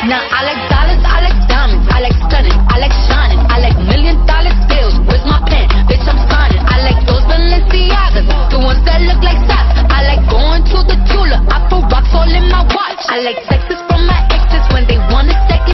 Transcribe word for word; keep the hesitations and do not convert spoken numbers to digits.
Now I like dollars, I like diamonds, I like stunning, I like shining, I like million dollar bills. Where's my pen? Bitch, I'm signing. I like those Balenciagas, the ones that look like socks. I like going to the Tula, I put rocks all in my watch. I like sex